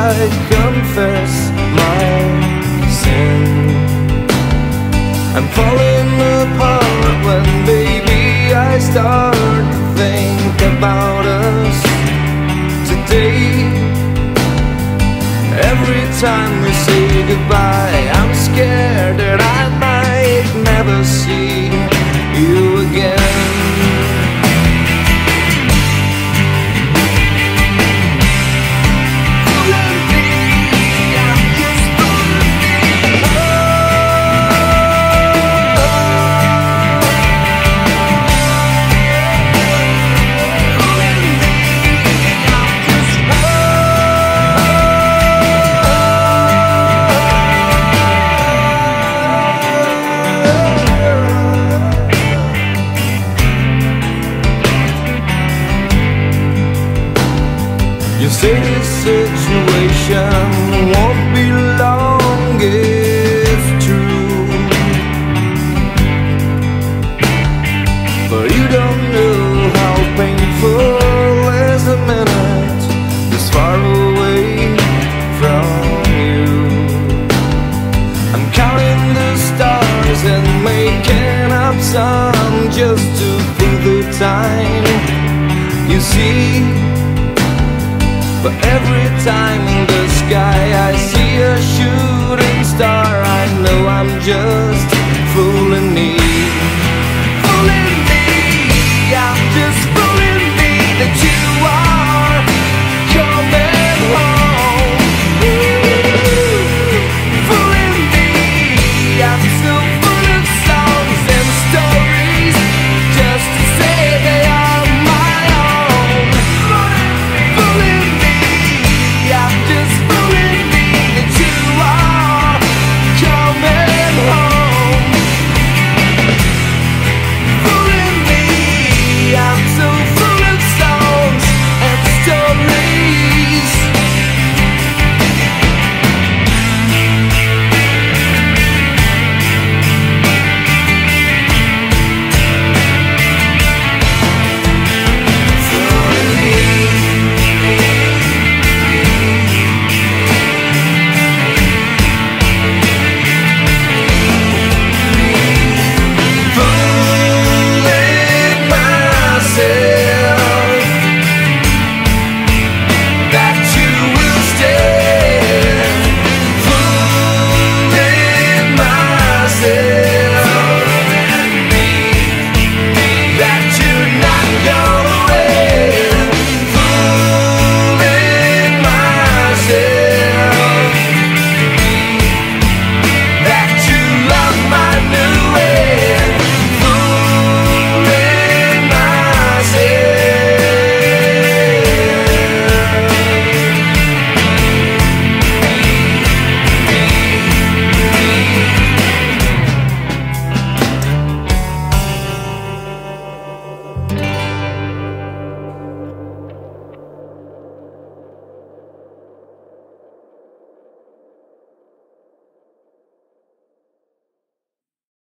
I confess my sin. I'm falling apart when, baby, I start to think about us today. Every time we say goodbye, I'm scared that I might never see you again. You say this situation won't be long, it's true, but you don't know how painful is a minute this far away from you. I'm counting the stars and making up some just to fill the time, you see. But every time in the sky I see a shooting star, I know I'm just fooling me.